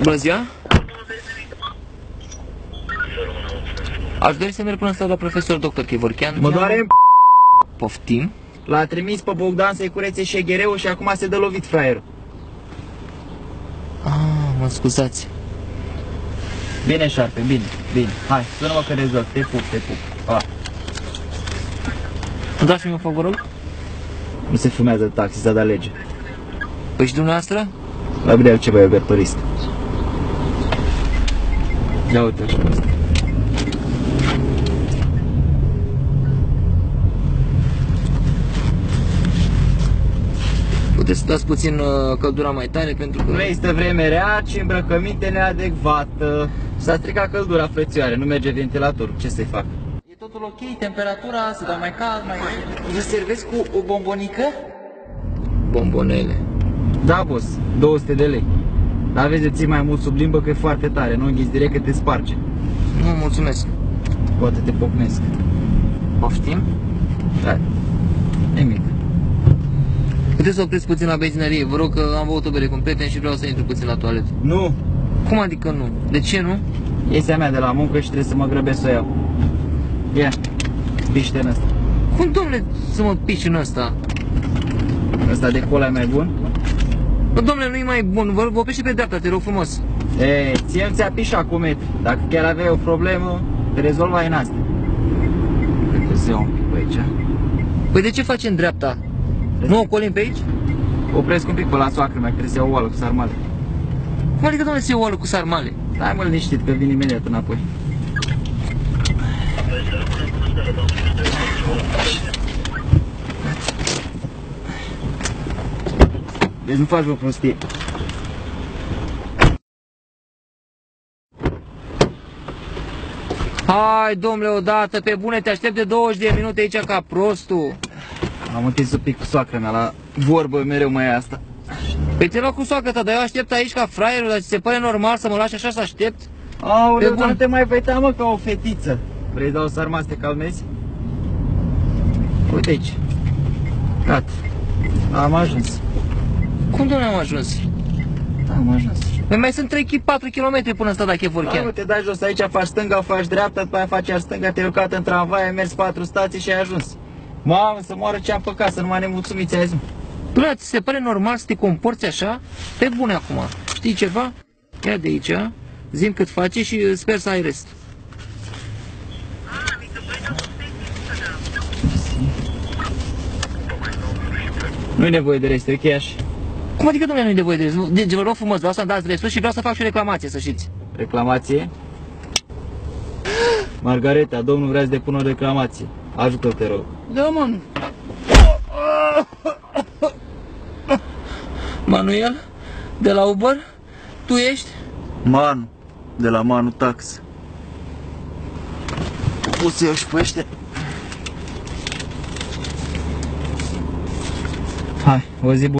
Bună ziua! Aș dori să merg până la profesor dr. Chivorchean. Mă doare. Poftim? L-a trimis pe Bogdan să-i curețe șeghereul și acum se dă lovit fraierul. Mă scuzați. Bine, șarpe, bine, bine. Hai, sună-mă că rezolv. Te pup, te pup. Pa. Dați-mi un foc, vă rog? Nu se fumează taxi, s-a dat lege. Păi și dumneavoastră? La bine altceva, eu merg pe risc. Ia uite așa asta. Puteți să dați puțin căldura mai tare pentru că... Nu există vreme rea, ci îmbrăcăminte neadecvată. S-a stricat căldura, frățioare, nu merge ventilatorul, ce să-i fac? E totul ok, temperatura, se dau mai cald, mai... Vă servesc cu o bombonică? Bombonele. Da, boss, 200 de lei. Dar vezi de ții mai mult sub limbă că e foarte tare, nu înghiți direct că te sparge. Nu, mulțumesc. Poate te pocnesc. Poftim? Da, nimic. Puteți să opriți puțin la benzinărie, vă rog, că am băut o bere cu un prieten și vreau să intru puțin la toaletă. Nu. Cum adică nu? De ce nu? Iese a mea de la muncă și trebuie să mă grăbesc să o iau. Ia, piște în ăsta. Cum, domnule, să mă piși în ăsta? Ăsta de cola e mai bun? Bă, domnule, nu e mai bun, vă oprește pe dreapta, te rog frumos. Ei, ție ți-a pișat cu metri. Dacă chiar aveai o problemă, te rezolvai în asta. Cred că se ia un pic pe aici. Păi de ce faci în dreapta? Nu ocolim pe aici? Opresc un pic pe la soacră mea, că trebuie să iau o oală cu sarmale. Cum adică, domnule, să iei o oală cu sarmale? Stai mă liniștit, că vin imediat înapoi. Deci nu faci o prostie. Hai, domnule, odată, pe bune, te aștept de 20 de minute aici ca prostul. Am întins un pic cu soacră mea, la vorbă mereu mai e asta. Păi te luat cu soacră ta, dar eu aștept aici ca fraierul, dar ți se pare normal să mă lași așa să aștept? Aoleu, dar nu te mai văita, mă, ca o fetiță. Vrei să dau sarma să te calmezi? Uite aici. Gata. Am ajuns. Cum, domnule, am ajuns? Da, am ajuns. Păi mai sunt 3-4 km până ăsta la Chivorchean. Da, te dai jos aici, faci stânga, faci dreapta, după aia faci iar stânga, te-ai urcat în tramvai, ai mers 4 stații și ai ajuns. Mamă, să moară ce am făcut, să nu mai nemulțumiți azi. Bă, ți se pare normal să te comporți așa? Pe bune acum. Știi ceva? Ia de aici, zi-mi cât face și sper să ai rest. Nu-i nevoie de rest, e ok așa. Cum adică, domnule, nu-i nevoie de rest? Deci vă rog frumos, vreau să-mi dați restul și vreau să fac și o reclamație, să știți. Reclamație? Margareta, domnul vrea să depună o reclamație. Ajută-l, te rog. Da, mă. Manuel, de la Uber, tu ești? Manu, de la Manu Tax. O să iau și pe ăștia. Hai, o zi bună.